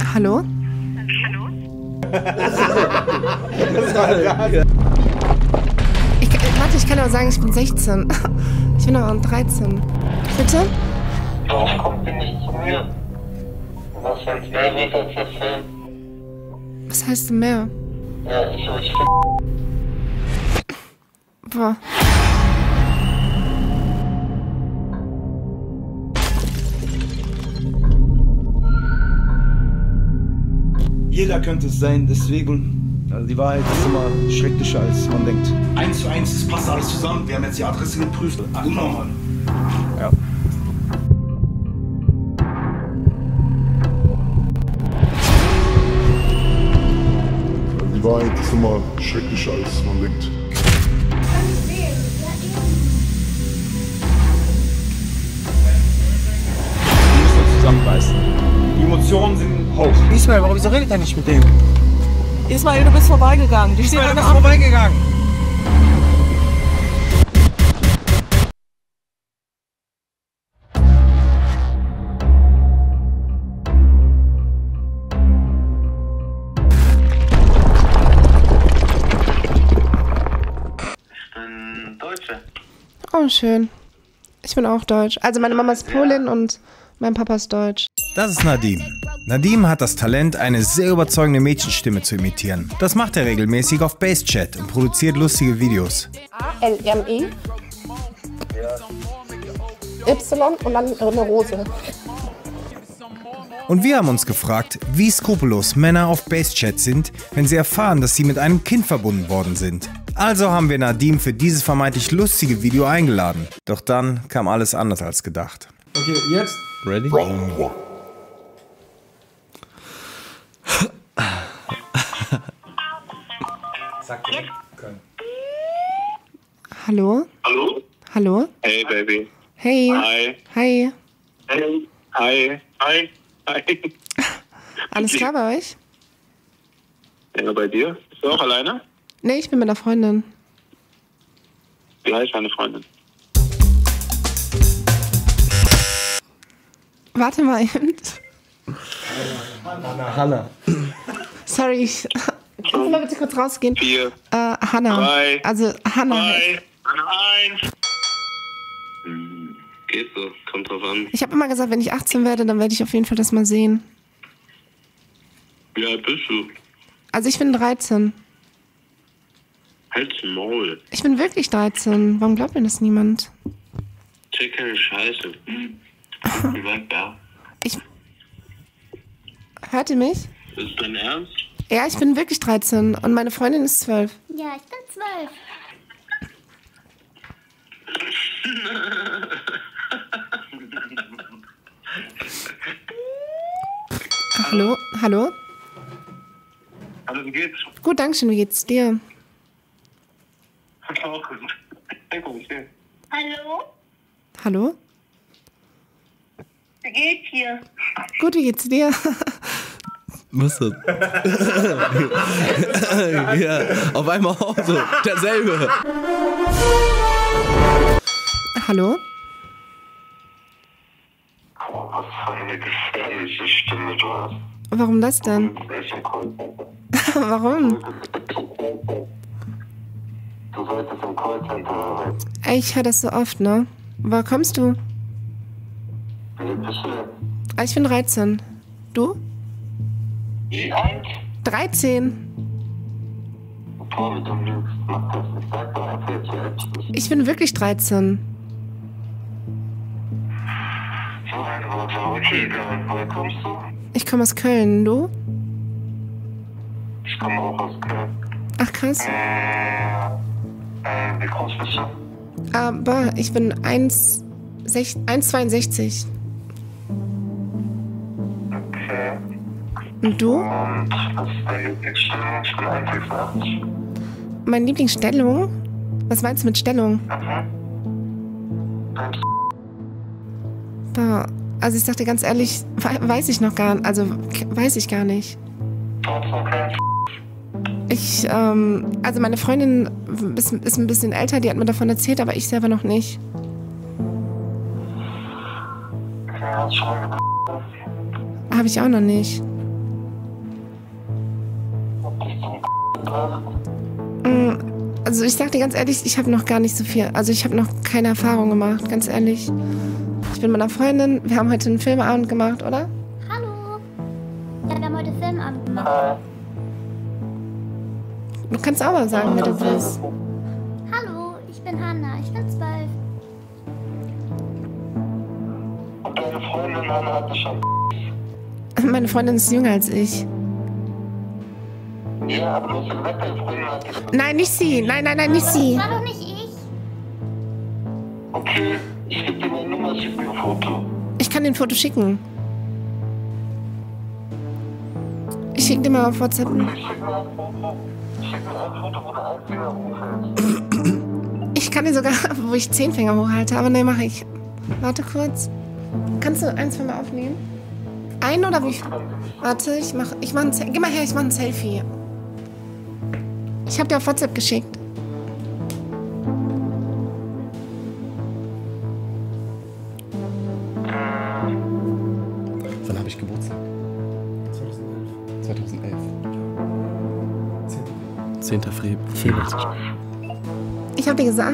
Hallo? Hallo? Warte, ich kann aber sagen, ich bin 16. Ich bin aber 13. Bitte? Warum kommt ihr nicht zu mir? Was sonst mehr wird als der Film? Was heißt denn mehr? Ja, ich euch Boah. Jeder könnte es sein, deswegen, also die Wahrheit ist immer schrecklicher, als man denkt. 1:1, es passt alles zusammen. Wir haben jetzt die Adresse geprüft. Unnormal. Ja. Die Wahrheit ist immer schrecklicher, als man denkt. Wir müssen uns zusammenbeißen. Die Emotionen sind hoch. Ismail, wieso redet er nicht mit dem? Ismail, du bist vorbeigegangen. Die Ismail, stehen du alle bist vorbeigegangen. Ich bin Deutsche. Oh, schön. Ich bin auch deutsch. Also meine Mama ist Polin und mein Papa ist deutsch. Das ist Nadim. Nadim hat das Talent, eine sehr überzeugende Mädchenstimme zu imitieren. Das macht er regelmäßig auf Basechat und produziert lustige Videos. A-L-M-E Y und dann eine Rose. Und wir haben uns gefragt, wie skrupellos Männer auf Basechat sind, wenn sie erfahren, dass sie mit einem Kind verbunden worden sind. Also haben wir Nadim für dieses vermeintlich lustige Video eingeladen. Doch dann kam alles anders als gedacht. Okay, jetzt? Ready? Sag dir. Hallo? Hallo? Hallo? Hey, Baby. Hey. Hi. Hi. Hey. Hi. Hi. Hi. Alles klar bei euch? Ja, bei dir? Bist du auch alleine? Nee, ich bin mit einer Freundin. Wie heißt deine Freundin? Warte mal eben. Hanna. Sorry, kannst du mal bitte kurz rausgehen? 4, Hanna. 3, Also Hanna. 2, 1. Geht so, kommt drauf an. Ich habe immer gesagt, wenn ich 18 werde, dann werde ich auf jeden Fall das mal sehen. Wie alt bist du? Also ich bin 13. Halt's Maul. Ich bin wirklich 13. Warum glaubt mir das niemand? Check keine Scheiße. Wie weit da? Hört ihr mich? Ist dein Ernst? Ja, ich bin wirklich 13 und meine Freundin ist 12. Ja, ich bin 12. Hallo? Hallo? Hallo, wie geht's? Gut, danke schön. Wie geht's dir? Auch gut. Hey, komm, ich sehe. Hallo? Hallo? Wie geht's hier? Gut, wie geht's dir? Was ist das? Ja, auf einmal auch so. Derselbe. Hallo? Oh, was für eine gefährliche Stimme du hast. Warum das denn? Welchen Call? Warum? Du solltest im Callcenter arbeiten. Ey, ich höre das so oft, ne? Woher kommst du? Wie bist du denn? Ich bin 13. Du? Wie alt? 13. Boah, wie du lügst. Mach das nicht. Sag doch einfach jetzt, wie alt du bist. Ich bin wirklich 13. So ein Wort, okay, egal. Woher kommst du? Ich komme aus Köln. Du? Ich komme auch aus Köln. Ach, krass. Wie groß bist du? Aber ich bin 1,62. Okay. Und du? Und was ist deine Lieblingsstellung? Ich bin 1,86. Meine Lieblingsstellung? Was meinst du mit Stellung? Boah, also ich sag dir ganz ehrlich, weiß ich noch gar nicht. Also weiß ich gar nicht. Also meine Freundin ist ein bisschen älter, die hat mir davon erzählt, aber ich selber noch nicht. Okay, hast du schon Habe ich auch noch nicht. Also ich sag dir ganz ehrlich, ich habe noch gar nicht so viel. Also ich habe noch keine Erfahrung gemacht, ganz ehrlich. Ich bin mit einer Freundin, wir haben heute einen Filmabend gemacht, oder? Hallo. Ja, wir haben heute Filmabend gemacht. Du kannst auch mal sagen, wer du bist. Hallo, ich bin Hanna, ich bin 12. Und deine Freundin Hanna hatte schon. Meine Freundin ist jünger als ich. Ja, aber du hast gesagt, deine Freundin hatte. Nein, nicht sie. Nein, nicht sie. Das war doch nicht ich. Okay, ich gebe dir meine Nummer, schick mir ein Foto. Ich kann dir ein Foto schicken. Ich schicke dir mal auf WhatsApp. Schick mir ein Foto, wo du einen Finger hochhältst. Ich kann dir sogar, wo ich 10 Finger hochhalte, aber ne, mache ich. Warte kurz. Kannst du eins von mir aufnehmen? Ein oder wie? Warte, ich mach ein Selfie. Geh mal her, ich mach ein Selfie. Ich hab dir auf WhatsApp geschickt. Wann habe ich Geburtstag? 2011. 10. Februar. Ich hab dir gesagt.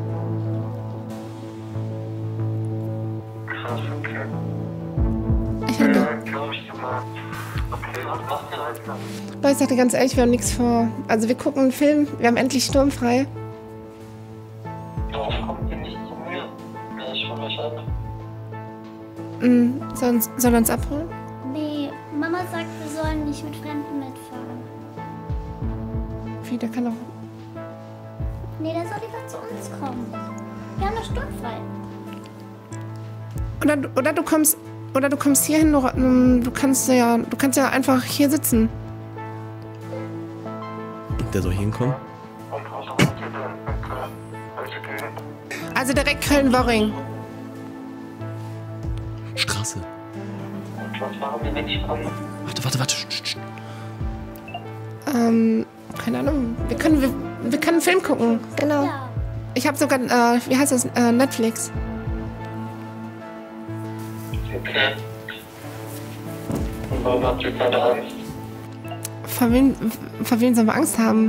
Krass, okay. Ich hab dir. Ja, glaub ich dir mal. Okay, was machst du heute? Leute, ich sag dir ganz ehrlich, wir haben nichts vor. Also wir gucken einen Film, wir haben endlich sturmfrei. Darauf kommt ihr nicht zu mir. Ja, ich hol euch ab. Soll er uns abholen? Nee, Mama sagt, wir sollen nicht mit Fremden mitfahren. Wie, der kann doch... Nee, der soll lieber zu uns kommen. Wir haben noch sturmfrei. Oder du kommst hier hin, du kannst ja einfach hier sitzen. Der soll hier hinkommen? Und wo wohnt ihr denn? Welche Gegend? Also direkt Köln-Worring. Straße. Und was machen wir, wenn ich komme? Warte. Sch. Keine Ahnung. Wir können einen Film gucken. Genau. Ja. Ich habe sogar, wie heißt das, Netflix. Okay. Und warum habt ihr keine Angst? Vor wem sollen wir Angst haben?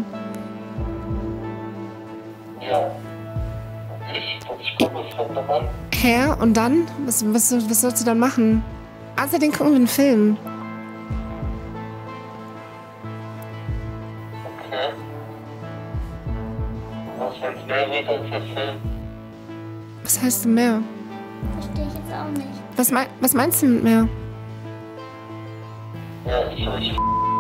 Ja. Ich komme es von der Mann. Hä? Und dann? Was sollst du dann machen? Außerdem gucken wir einen Film. Okay. Was, wenn es mehr wird als der Film? Was heißt denn mehr? Verstehe ich jetzt auch nicht. Was meinst du mit mehr? Ja, ich euch.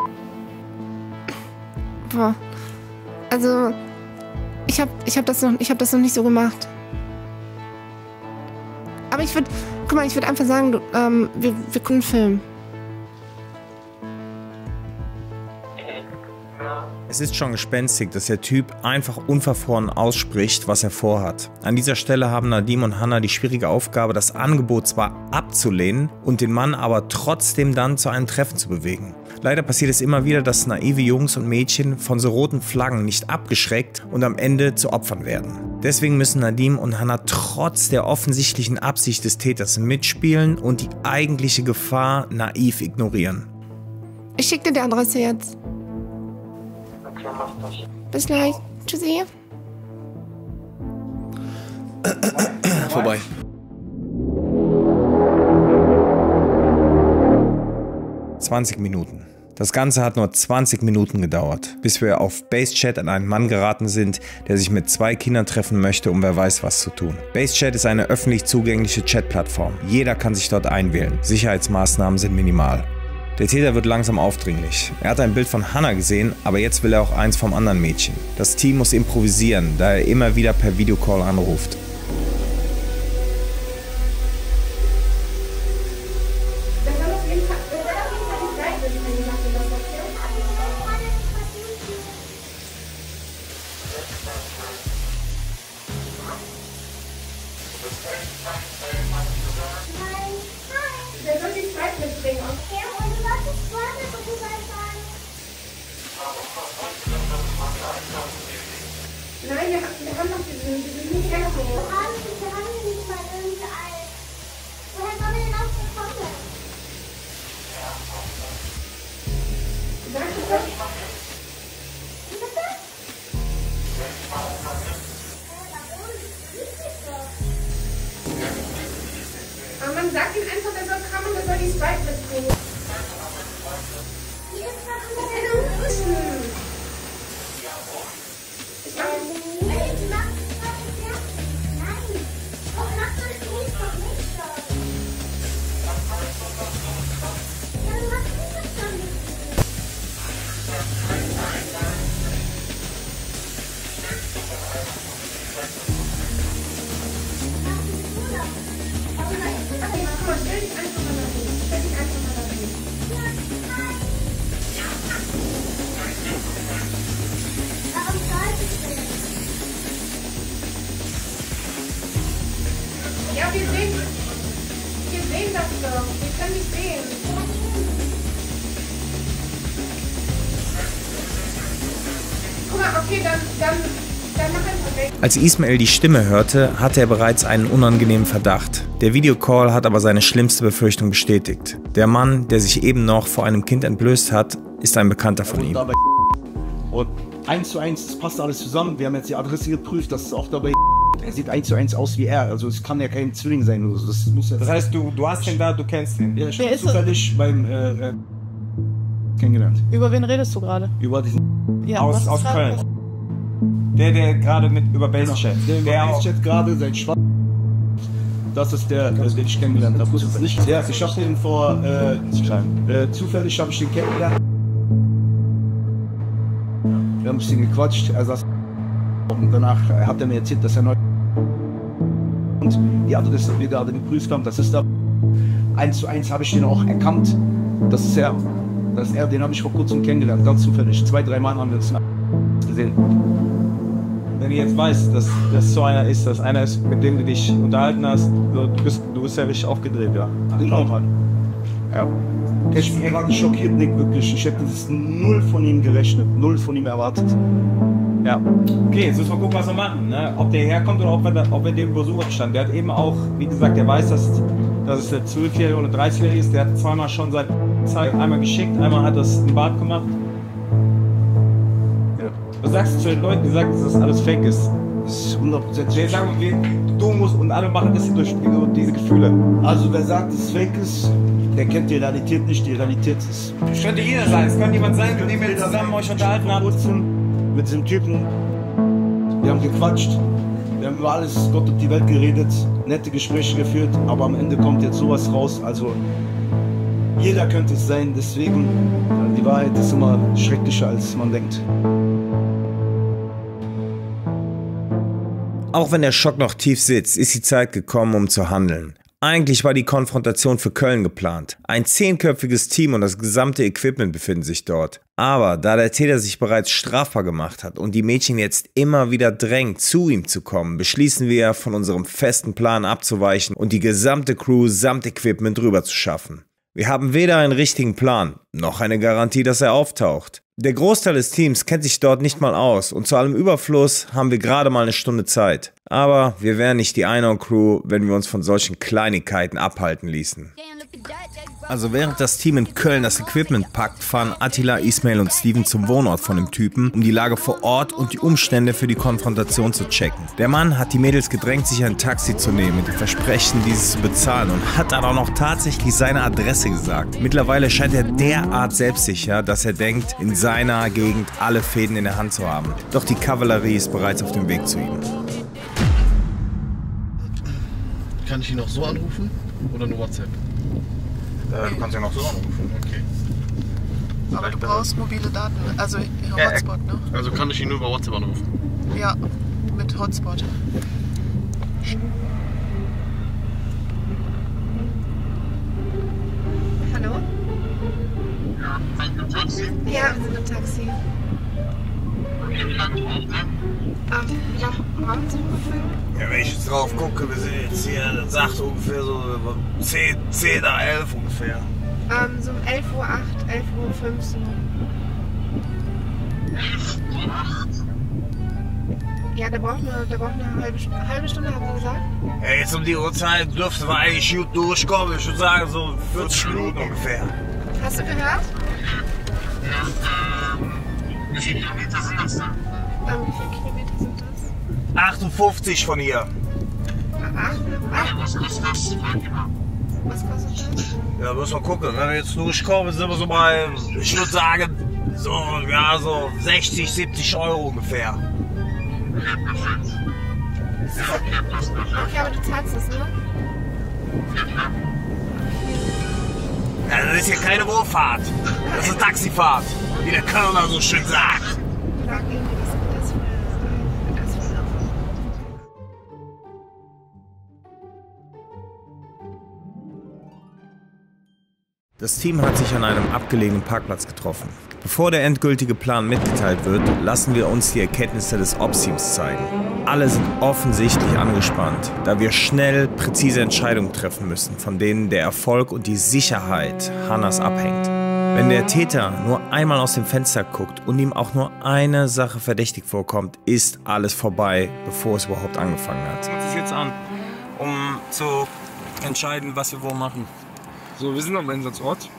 Boah. Also, ich hab das noch nicht so gemacht. Aber ich würde einfach sagen, wir gucken einen Film. Es ist schon gespenstig, dass der Typ einfach unverfroren ausspricht, was er vorhat. An dieser Stelle haben Nadim und Hanna die schwierige Aufgabe, das Angebot zwar abzulehnen und den Mann aber trotzdem dann zu einem Treffen zu bewegen. Leider passiert es immer wieder, dass naive Jungs und Mädchen von so roten Flaggen nicht abgeschreckt und am Ende zu Opfern werden. Deswegen müssen Nadim und Hanna trotz der offensichtlichen Absicht des Täters mitspielen und die eigentliche Gefahr naiv ignorieren. Ich schicke dir die Adresse jetzt. Okay, mach das. Bis gleich. Tschüssi. Vorbei. ...20 Minuten. Das Ganze hat nur 20 Minuten gedauert, bis wir auf BaseChat an einen Mann geraten sind, der sich mit 2 Kindern treffen möchte, um wer weiß was zu tun. BaseChat ist eine öffentlich zugängliche Chatplattform. Jeder kann sich dort einwählen. Sicherheitsmaßnahmen sind minimal. Der Täter wird langsam aufdringlich. Er hat ein Bild von Hanna gesehen, aber jetzt will er auch eins vom anderen Mädchen. Das Team muss improvisieren, da er immer wieder per Videocall anruft. Nein, wir haben doch diesen nicht Wir haben nicht mal irgendein. Woher sollen wir denn auch so kommen? Sag du das? Wir Ja, wir sehen das doch. Wir können dich sehen. Guck mal, okay, dann mach einfach weg. Als Ismail die Stimme hörte, hatte er bereits einen unangenehmen Verdacht. Der Videocall hat aber seine schlimmste Befürchtung bestätigt. Der Mann, der sich eben noch vor einem Kind entblößt hat, ist ein Bekannter von ihm. Und 1:1, das passt alles zusammen. Wir haben jetzt die Adresse geprüft, das ist auch dabei. Er sieht 1:1 aus wie er, also es kann ja kein Zwilling sein. Also das muss Das heißt, du hast ihn da, du kennst ihn. Ja, ich habe zufällig beim kennengelernt. Über wen redest du gerade? Über diesen Ja, aus Köln. Der gerade mit über Basechat. Der über Basechat gerade, sein Schwarz. Das ist der, den ich kennengelernt habe. Ja, ich habe den zufällig habe ich den kennengelernt. Wir haben ein bisschen gequatscht, er saß und danach hat er mir erzählt, dass er neu und die Adresse, die wir gerade geprüft haben, das ist da 1:1 habe ich den auch erkannt. Das ist er, den habe ich vor kurzem kennengelernt, ganz zufällig. 2-3 Mal haben wir uns gesehen. Wenn ihr jetzt weißt, dass das so einer ist, dass einer ist, mit dem du dich unterhalten hast, du bist ja richtig aufgedreht, ja. Genau. Ja. Ich bin gerade schockiert, Nick, wirklich. Ich hätte das null von ihm gerechnet, null von ihm erwartet. Ja. Okay, jetzt müssen wir gucken, was wir machen. Ne? Ob der herkommt oder ob er dem Besucher stand. Der hat eben auch, wie gesagt, der weiß, dass es der 12-Jährige oder 30-Jährige ist. Der hat zweimal schon seit Zeit einmal geschickt, einmal hat das im Bad gemacht. Ja. Was sagst du zu den Leuten, die sagen, dass das alles fake ist? Das ist 100%. Die sagen, du musst und alle machen das durch diese Gefühle. Also wer sagt, dass es fake ist, der kennt die Realität nicht. Die Realität ist... Das könnte jeder sein. Es könnte jemand sein, mit dem ihr zusammen euch unterhalten habt. Mit diesem Typen. Wir haben gequatscht. Wir haben über alles, Gott und die Welt geredet. Nette Gespräche geführt. Aber am Ende kommt jetzt sowas raus. Also jeder könnte es sein. Deswegen, die Wahrheit ist immer schrecklicher, als man denkt. Auch wenn der Schock noch tief sitzt, ist die Zeit gekommen, um zu handeln. Eigentlich war die Konfrontation für Köln geplant. Ein 10-köpfiges Team und das gesamte Equipment befinden sich dort. Aber da der Täter sich bereits strafbar gemacht hat und die Mädchen jetzt immer wieder drängt, zu ihm zu kommen, beschließen wir, von unserem festen Plan abzuweichen und die gesamte Crew samt Equipment rüber zu schaffen. Wir haben weder einen richtigen Plan, noch eine Garantie, dass er auftaucht. Der Großteil des Teams kennt sich dort nicht mal aus und zu allem Überfluss haben wir gerade mal eine Stunde Zeit. Aber wir wären nicht die Einhorn-Crew, wenn wir uns von solchen Kleinigkeiten abhalten ließen. Also während das Team in Köln das Equipment packt, fahren Attila, Ismail und Steven zum Wohnort von dem Typen, um die Lage vor Ort und die Umstände für die Konfrontation zu checken. Der Mann hat die Mädels gedrängt, sich ein Taxi zu nehmen, mit dem Versprechen, dieses zu bezahlen, und hat dann auch noch tatsächlich seine Adresse gesagt. Mittlerweile scheint er derart selbstsicher, dass er denkt, in seiner Gegend alle Fäden in der Hand zu haben. Doch die Kavallerie ist bereits auf dem Weg zu ihm. Kann ich ihn auch so anrufen oder nur WhatsApp? Du kannst ihn auch so anrufen. Okay. Aber du brauchst mobile Daten, also Hotspot, ne? Also kann ich ihn nur über WhatsApp anrufen? Ja, mit Hotspot. Hallo? Ja, ein Taxi. Ja, wir sind im Taxi. Okay, wie lange braucht ihr? Wie lange brauchen Sie ungefähr? Ja, wenn ich jetzt drauf gucke, wir sind jetzt hier, das sagt ungefähr so 10 nach 11 ungefähr. So um 11:08 Uhr, 11:05 Uhr so. 11:08 Uhr? Ja, der braucht eine halbe Stunde, haben Sie gesagt? Ja, jetzt um die Uhrzeit dürften wir eigentlich gut durchkommen. Ich würde sagen so 40 Minuten ungefähr. Hast du gehört? Ja, wie viele Kilometer sind das denn? Wie viele Kilometer sind das? 58 von hier. Was kostet das? Was kostet das? Ja, müssen wir gucken. Wenn wir jetzt durchkommen, sind wir so bei, ich würde sagen, so 60, 70 Euro ungefähr. Okay, aber du zahlst es, ne? Ja, das ist hier keine Wohlfahrt. Das ist eine Taxifahrt, wie der Kölner so schön sagt. Das Team hat sich an einem abgelegenen Parkplatz getroffen. Bevor der endgültige Plan mitgeteilt wird, lassen wir uns die Erkenntnisse des Ops-Teams zeigen. Alle sind offensichtlich angespannt, da wir schnell präzise Entscheidungen treffen müssen, von denen der Erfolg und die Sicherheit Hannas abhängt. Wenn der Täter nur einmal aus dem Fenster guckt und ihm auch nur eine Sache verdächtig vorkommt, ist alles vorbei, bevor es überhaupt angefangen hat. Was ist jetzt an, um zu entscheiden, was wir wo machen? So, wir sind am Einsatzort.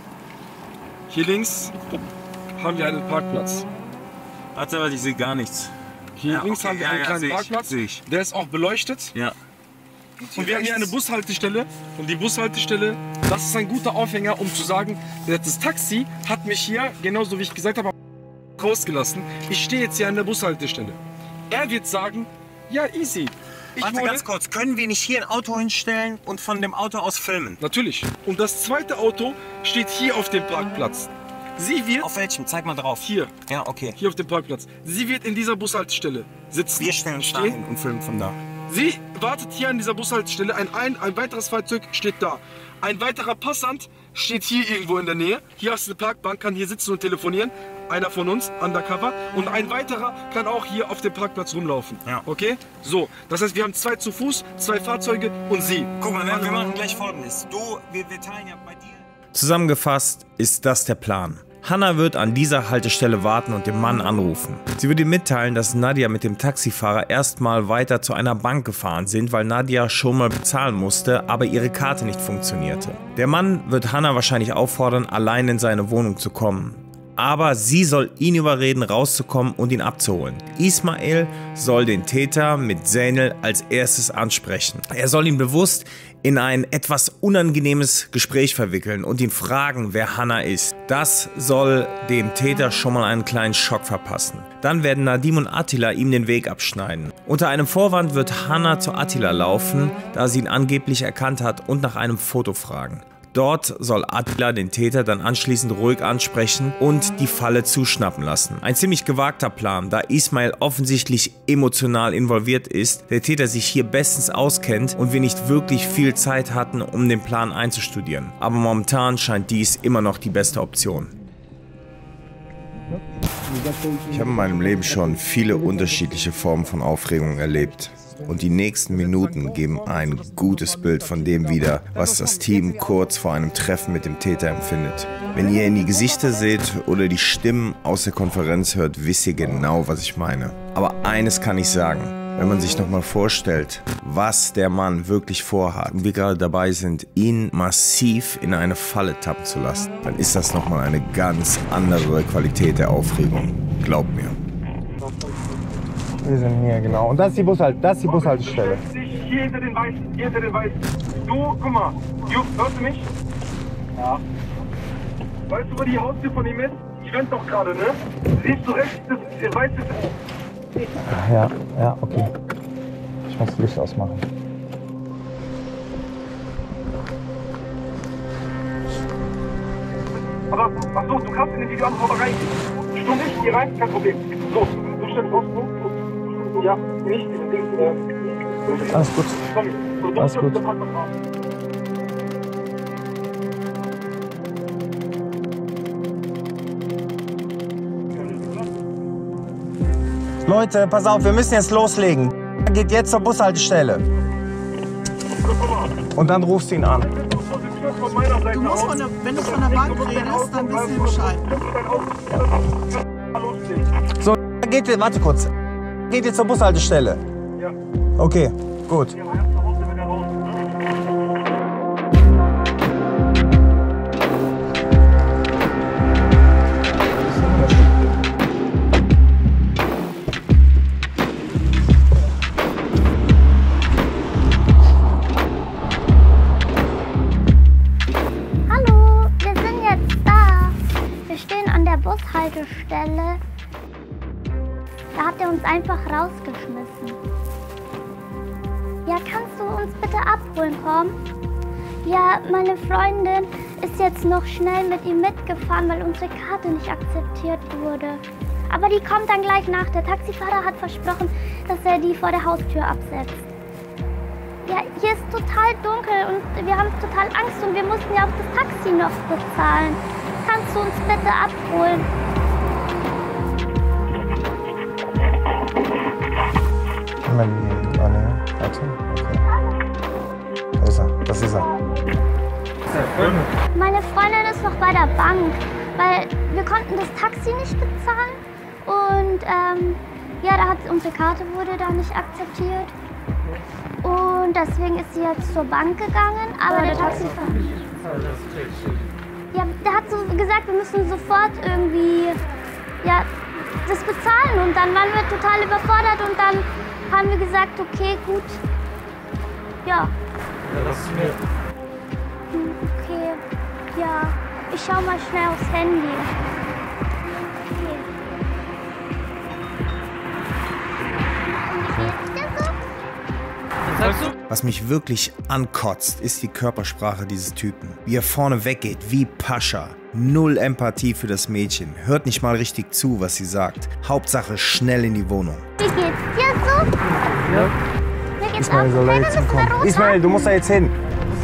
Hier links haben wir einen Parkplatz. Warte, aber ich sehe gar nichts. Hier links haben wir einen kleinen Parkplatz. Der ist auch beleuchtet. Ja. Und wir haben hier eine Bushaltestelle. Und die Bushaltestelle, das ist ein guter Aufhänger, um zu sagen, das Taxi hat mich hier, genauso wie ich gesagt habe, rausgelassen. Ich stehe jetzt hier an der Bushaltestelle. Er wird sagen, ja, easy. Warte ganz kurz, können wir nicht hier ein Auto hinstellen und von dem Auto aus filmen? Natürlich. Und das zweite Auto steht hier auf dem Parkplatz. Sie wird... Auf welchem? Zeig mal drauf. Hier. Ja, okay. Hier auf dem Parkplatz. Sie wird in dieser Bushaltestelle sitzen. Wir stellen uns da hin und filmen von da. Sie wartet hier an dieser Bushaltestelle. Ein weiteres Fahrzeug steht da. Ein weiterer Passant steht hier irgendwo in der Nähe. Hier hast du eine Parkbank, kann hier sitzen und telefonieren. Einer von uns, undercover. Und ein weiterer kann auch hier auf dem Parkplatz rumlaufen. Ja. Okay? So, das heißt, wir haben 2 zu Fuß, 2 Fahrzeuge und Sie. Guck mal, wir machen gleich Folgendes. Wir teilen ja bei dir. Zusammengefasst ist das der Plan. Hanna wird an dieser Haltestelle warten und den Mann anrufen. Sie wird ihm mitteilen, dass Nadja mit dem Taxifahrer erstmal weiter zu einer Bank gefahren sind, weil Nadja schon mal bezahlen musste, aber ihre Karte nicht funktionierte. Der Mann wird Hanna wahrscheinlich auffordern, allein in seine Wohnung zu kommen. Aber sie soll ihn überreden, rauszukommen und ihn abzuholen. Ismail soll den Täter mit Zeynel als erstes ansprechen. Er soll ihn bewusst in ein etwas unangenehmes Gespräch verwickeln und ihn fragen, wer Hanna ist. Das soll dem Täter schon mal einen kleinen Schock verpassen. Dann werden Nadim und Attila ihm den Weg abschneiden. Unter einem Vorwand wird Hanna zu Attila laufen, da sie ihn angeblich erkannt hat, und nach einem Foto fragen. Dort soll Attila den Täter dann anschließend ruhig ansprechen und die Falle zuschnappen lassen. Ein ziemlich gewagter Plan, da Ismail offensichtlich emotional involviert ist, der Täter sich hier bestens auskennt und wir nicht wirklich viel Zeit hatten, um den Plan einzustudieren. Aber momentan scheint dies immer noch die beste Option. Ich habe in meinem Leben schon viele unterschiedliche Formen von Aufregung erlebt. Und die nächsten Minuten geben ein gutes Bild von dem wieder, was das Team kurz vor einem Treffen mit dem Täter empfindet. Wenn ihr in die Gesichter seht oder die Stimmen aus der Konferenz hört, wisst ihr genau, was ich meine. Aber eines kann ich sagen, wenn man sich nochmal vorstellt, was der Mann wirklich vorhat und wir gerade dabei sind, ihn massiv in eine Falle tappen zu lassen, dann ist das nochmal eine ganz andere Qualität der Aufregung. Glaubt mir. Wir sind hier, genau. Und das ist die Bushaltestelle. Hier hinter den Weißen, Du, guck mal. Hörst du mich? Ja. Weißt du, wo die Haustür von ihm ist? Ich renn doch gerade, ne? Siehst du rechts, das Weiße... Ja, okay. Ich muss das Licht ausmachen. Aber, achso, du kannst in den Video aber rein. Stimmt nicht, hier rein, kein Problem. So, du stellst raus, ja, nicht in den Alles gut. Alles gut. Leute, pass auf, wir müssen jetzt loslegen. Geht jetzt zur Bushaltestelle. Und dann rufst du ihn an. Du musst wenn du von der Bank redest, dann wissen wir Bescheid. So, warte kurz. Geht ihr zur Bushaltestelle? Ja. Okay, gut. Bushaltestelle. Da hat er uns einfach rausgeschmissen. Ja, kannst du uns bitte abholen kommen? Ja, meine Freundin ist jetzt noch schnell mit ihm mitgefahren, weil unsere Karte nicht akzeptiert wurde. Aber die kommt dann gleich nach. Der Taxifahrer hat versprochen, dass er die vor der Haustür absetzt. Ja, hier ist total dunkel und wir haben total Angst und wir mussten ja auch das Taxi noch bezahlen. Kannst du uns bitte abholen? Warte. Okay. Da ist er. Das ist er. Meine Freundin ist noch bei der Bank, weil wir konnten das Taxi nicht bezahlen. Und ja, da hat unsere Karte wurde da nicht akzeptiert. Und deswegen ist sie jetzt zur Bank gegangen. Aber der Taxifahrer... Ja, der hat so gesagt, wir müssen sofort irgendwie ja, das bezahlen. Und dann waren wir total überfordert und dann haben wir gesagt, okay, gut. Ja. Okay, ja. Ich schau mal schnell aufs Handy. Was mich wirklich ankotzt, ist die Körpersprache dieses Typen. Wie er vorne weggeht, wie Pascha. Null Empathie für das Mädchen. Hört nicht mal richtig zu, was sie sagt. Hauptsache schnell in die Wohnung. Wie geht's dir so? Ja. Mir geht's Ismail auch soll da okay, jetzt dann müssen wir hinkommen. runter. Ismail, du musst da jetzt hin.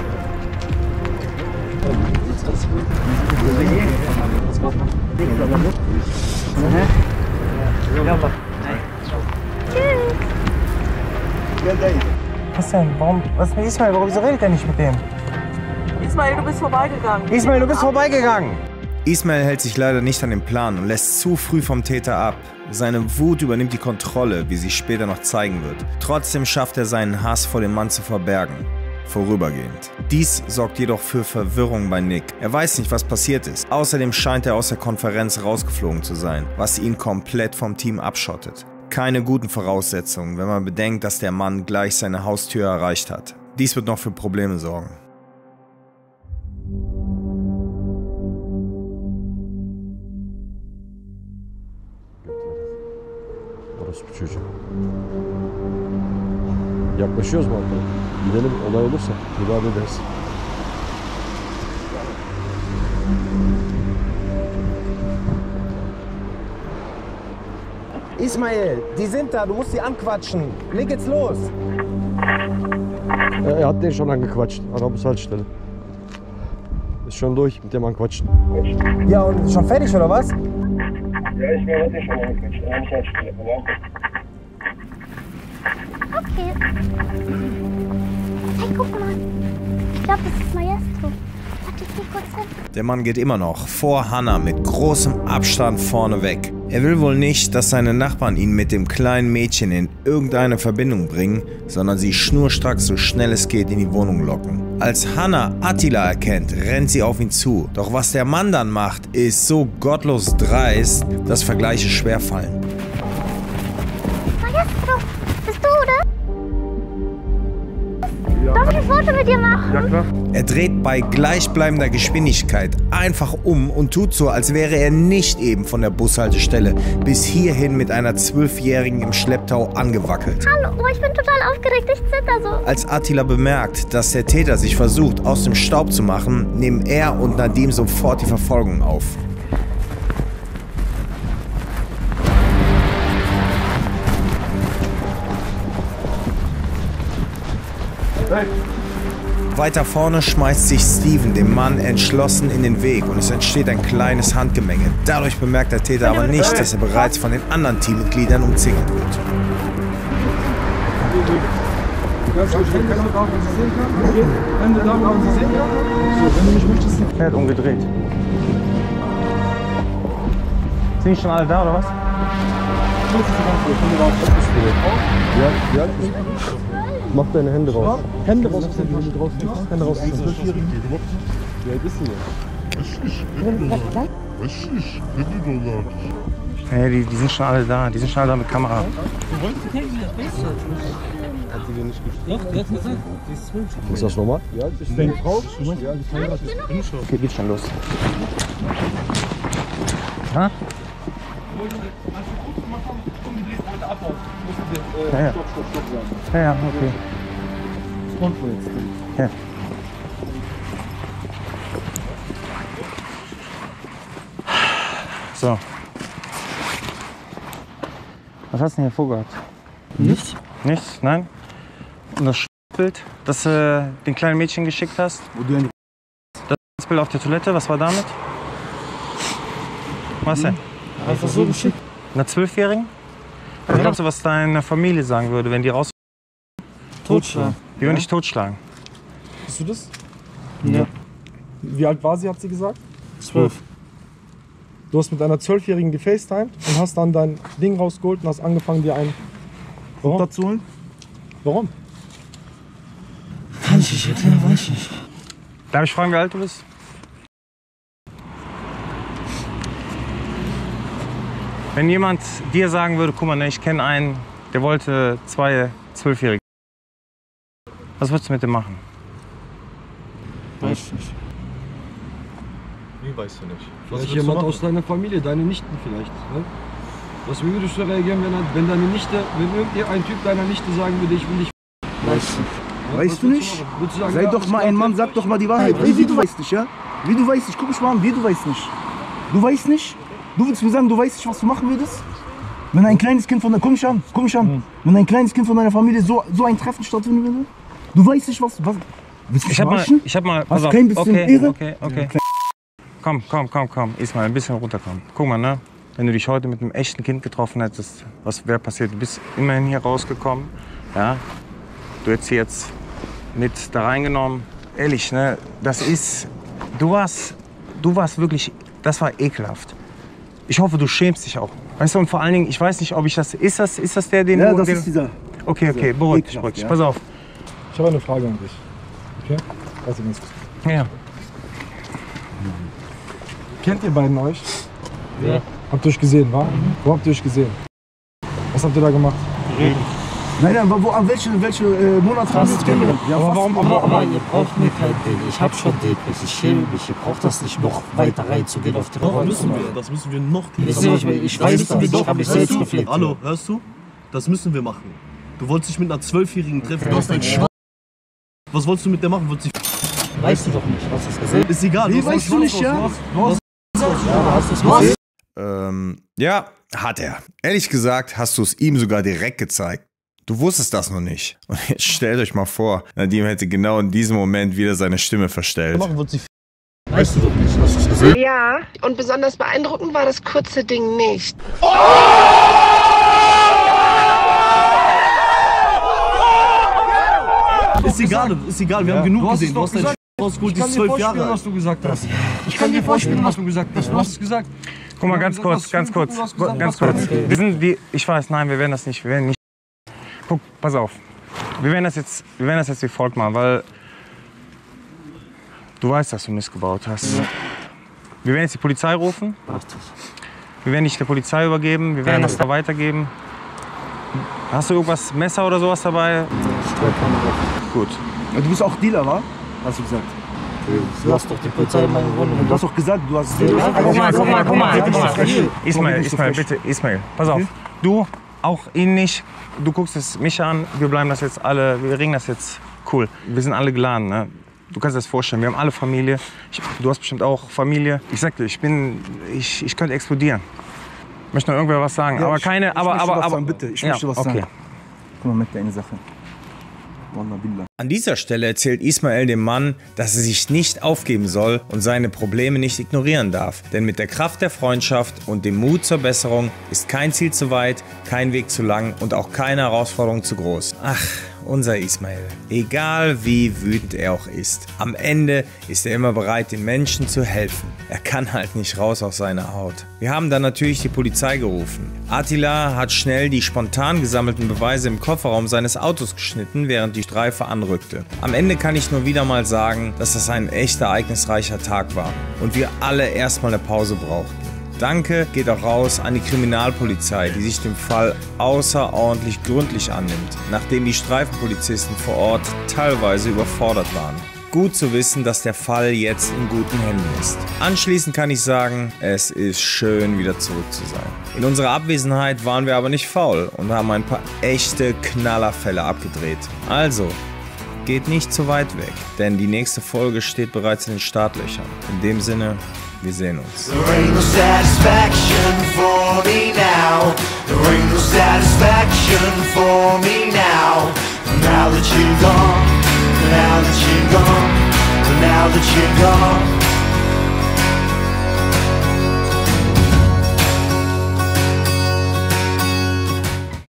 Was denn? Warum? Was ist mit Ismail? Wieso redet er nicht mit dem? Ismail, du bist vorbeigegangen. Ismail, du bist vorbeigegangen. Ismail hält sich leider nicht an den Plan und lässt zu früh vom Täter ab. Seine Wut übernimmt die Kontrolle, wie sich später noch zeigen wird. Trotzdem schafft er seinen Hass vor dem Mann zu verbergen. Vorübergehend. Dies sorgt jedoch für Verwirrung bei Nick. Er weiß nicht, was passiert ist. Außerdem scheint er aus der Konferenz rausgeflogen zu sein, was ihn komplett vom Team abschottet. Keine guten Voraussetzungen, wenn man bedenkt, dass der Mann gleich seine Haustür erreicht hat. Dies wird noch für Probleme sorgen. Orospu çocuğu. Yaklaşıyoruz mu arkadaşlar? Gidelim, olay olursa müdahale ederiz. Ismail, die sind da, du musst sie anquatschen. Leg jetzt los. Er hat den schon angequatscht, an der Bushaltestelle. Ist schon durch mit dem Anquatschen. Ja, und schon fertig oder was? Ja, Ismail hat den schon angequatscht, an der Bushaltestelle. Okay. Hey, guck mal. Ich glaube, das ist Maestro. Warte, ich geh kurz hin. Der Mann geht immer noch vor Hannah mit großem Abstand vorne weg. Er will wohl nicht, dass seine Nachbarn ihn mit dem kleinen Mädchen in irgendeine Verbindung bringen, sondern sie schnurstracks so schnell es geht in die Wohnung locken. Als Hannah Attila erkennt, rennt sie auf ihn zu. Doch was der Mann dann macht, ist so gottlos dreist, dass Vergleiche schwerfallen. Maestro, bist du, oder? Darf ich ein Foto mit dir machen? Ja, klar. Er dreht bei gleichbleibender Geschwindigkeit einfach um und tut so, als wäre er nicht eben von der Bushaltestelle bis hierhin mit einer 12-Jährigen im Schlepptau angewackelt. Hallo, oh, ich bin total aufgeregt, ich zitter so. Als Attila bemerkt, dass der Täter sich versucht, aus dem Staub zu machen, nehmen er und Nadim sofort die Verfolgung auf. Weiter vorne schmeißt sich Steven dem Mann entschlossen in den Weg und es entsteht ein kleines Handgemenge. Dadurch bemerkt der Täter aber nicht, dass er bereits von den anderen Teammitgliedern umzingelt wird. Er hat umgedreht. Sind die schon alle da, oder was? Ja. Mach deine Hände raus. Hände raus, Hände raus. Hände raus. Wie alt ist sie denn? Hey, die sind schon alle da. Die sind schon alle da mit Kamera. Hat sie dir nicht gesagt? Ist das normal? Ja, ich bin eine Frau. Okay, geht schon los. Ha? Ja, ja. Ja, ja, okay. Ja. So. Was hast du denn hier vorgehabt? Nichts. Nichts? Nein? Und das Bild, das du den kleinen Mädchen geschickt hast? Das Bild auf der Toilette, was war damit? Was denn? Einfach so geschickt. Einer 12-Jährigen? Was glaubst du, was deine Familie sagen würde, wenn die raus... Totschlagen. Die würden dich totschlagen. Bist du das? Ja. Wie alt war sie, hat sie gesagt? 12. Du hast mit einer 12-Jährigen gefacetimed und hast dann dein Ding rausgeholt und hast angefangen, dir einen runterzuholen. Warum? Kann ich nicht erklären, weiß ich nicht. Darf ich fragen, wie alt du bist? Wenn jemand dir sagen würde, guck mal, ne, ich kenne einen, der wollte 2 12-Jährige. Was würdest du mit dem machen? Weiß ich nicht. Wie weißt du nicht? Vielleicht jemand aus deiner Familie, deine Nichten vielleicht. Ne? Wie würdest du reagieren, wenn deine Nichte, wenn irgendein Typ deiner Nichte sagen würde, ich will dich... Weißt du nicht? Sei doch mal ein Mann, sag doch mal die Wahrheit. Wie du weißt nicht, ja? Wie du weißt nicht, guck mich mal an, wie du weißt nicht. Du weißt nicht? Du willst mir sagen, du weißt nicht, was du machen würdest? Wenn ein kleines Kind von der... Guck mich an. Wenn ein kleines Kind von deiner Familie so ein Treffen stattfinden würde? Du weißt nicht, was... Willst du mich verarschen? Ich hab mal... Hast du kein bisschen Ehre? Okay. Komm. Ismail, ein bisschen runterkommen. Guck mal, ne? Wenn du dich heute mit einem echten Kind getroffen hättest, was wäre passiert? Du bist immerhin hier rausgekommen, ja? Du hättest sie jetzt mit da reingenommen. Ehrlich, ne? Das ist... Du warst wirklich... Das war ekelhaft. Ich hoffe, du schämst dich auch. Weißt du, und vor allen Dingen, ich weiß nicht, ob ich das... Ist das der, den Ja, du... das ist dieser... Okay, beruhig dich. Ja. Pass auf. Ich habe eine Frage an dich. Okay? Warte ganz kurz. Ja. Kennt ihr beiden euch? Ja. Habt ihr euch gesehen, wa? Wo habt ihr euch gesehen? Was habt ihr da gemacht? Nein, an welche Monat haben wir uns kennengelernt? Ja, aber ihr braucht mir kein Ding. Ich hab schon Depris, ich schäme mich. Ihr braucht das nicht noch weiter reinzugehen auf die Rolle. Das müssen wir noch Ich weiß das, ich habe mich selbst reflektiert. Hallo, hörst du? Das müssen wir machen. Du wolltest dich mit einer 12-Jährigen treffen. Du hast ein Schwanz. Was wolltest du mit der machen? Weißt du doch nicht, was ist gesehen? Ist egal. Wie weißt du nicht, ja? Ja, hat er. Ehrlich gesagt hast du es ihm sogar direkt gezeigt. Du wusstest das noch nicht. Und jetzt stellt euch mal vor, Nadim hätte genau in diesem Moment wieder seine Stimme verstellt. Weißt du doch nicht, was ist gesehen? Ja, und besonders beeindruckend war das kurze Ding nicht. Ist egal, wir haben genug gesehen. Du hast deinen rausgeholt, die ist 12 Jahre alt. was du gesagt hast. Ich kann dir vorspielen, was du gesagt hast. Du hast es gesagt. Guck mal, ganz kurz. Ich weiß, nein, wir werden das nicht. Guck, pass auf. Wir werden das jetzt wie folgt machen, weil du weißt, dass du Mist gebaut hast. Wir werden jetzt die Polizei rufen. Wir werden dich der Polizei übergeben. Wir werden das da weitergeben. Hast du irgendwas, Messer oder sowas dabei? Gut. Du bist auch Dealer, wa? Hast du gesagt? Du hast doch die Polizei in meinen Wohnung. Du hast doch gesagt, du hast... Guck mal. Ismail, bitte, Ismail, pass auf. Du, auch ihn nicht. Du guckst es mich an, wir bleiben das jetzt alle, wir regeln das jetzt cool. Wir sind alle geladen, ne? Du kannst dir das vorstellen, wir haben alle Familie. Du hast bestimmt auch Familie. Ich sag dir, ich könnte explodieren. Ich möchte noch irgendwer was sagen, Ja, aber keine, ich möchte was sagen, bitte. Ich möchte was sagen. Okay. Guck mal, mit der eine Sache. Wallah billah. An dieser Stelle erzählt Ismail dem Mann, dass er sich nicht aufgeben soll und seine Probleme nicht ignorieren darf. Denn mit der Kraft der Freundschaft und dem Mut zur Besserung ist kein Ziel zu weit, kein Weg zu lang und auch keine Herausforderung zu groß. Ach, unser Ismail. Egal wie wütend er auch ist, am Ende ist er immer bereit, den Menschen zu helfen. Er kann halt nicht raus aus seiner Haut. Wir haben dann natürlich die Polizei gerufen. Attila hat schnell die spontan gesammelten Beweise im Kofferraum seines Autos geschnitten, während die Streife anrückte. Am Ende kann ich nur wieder mal sagen, dass das ein echt ereignisreicher Tag war und wir alle erstmal eine Pause brauchten. Danke geht auch raus an die Kriminalpolizei, die sich dem Fall außerordentlich gründlich annimmt, nachdem die Streifenpolizisten vor Ort teilweise überfordert waren. gut zu wissen, dass der Fall jetzt in guten Händen ist. Anschließend kann ich sagen, es ist schön, wieder zurück zu sein. In unserer Abwesenheit waren wir aber nicht faul und haben ein paar echte Knallerfälle abgedreht. Also, geht nicht zu weit weg, denn die nächste Folge steht bereits in den Startlöchern. In dem Sinne, wir sehen uns. There ain't no satisfaction for me now. There ain't no satisfaction for me now. Now that you're gone, now that you're gone, now that you're gone.